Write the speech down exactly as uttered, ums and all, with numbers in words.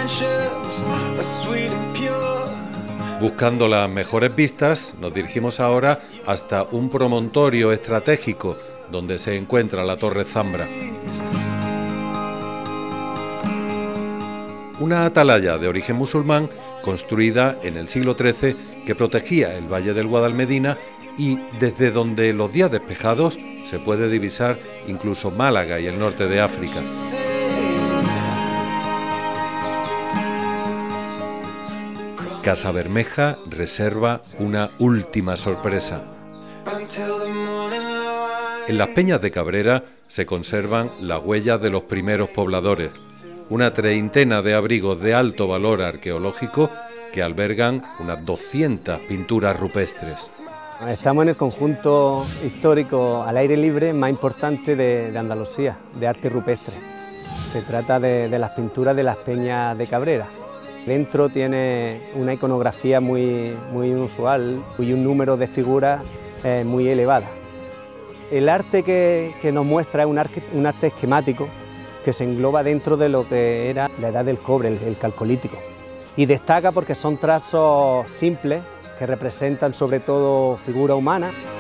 Buscando las mejores vistas, nos dirigimos ahora hasta un promontorio estratégico donde se encuentra la Torre Zambra. Una atalaya de origen musulmán construida en el siglo trece que protegía el valle del Guadalmedina y desde donde los días despejados se puede divisar incluso Málaga y el norte de África. Casa Bermeja reserva una última sorpresa. En las peñas de Cabrera se conservan las huellas de los primeros pobladores, una treintena de abrigos de alto valor arqueológico que albergan unas doscientas pinturas rupestres. Estamos en el conjunto histórico al aire libre más importante de, de Andalucía, de arte rupestre. Se trata de, de las pinturas de las peñas de Cabrera. Dentro tiene una iconografía muy, muy inusual y un número de figuras eh, muy elevada. El arte que, que nos muestra es un arte, un arte esquemático que se engloba dentro de lo que era la edad del cobre, el, el calcolítico. Y destaca porque son trazos simples que representan sobre todo figura humana.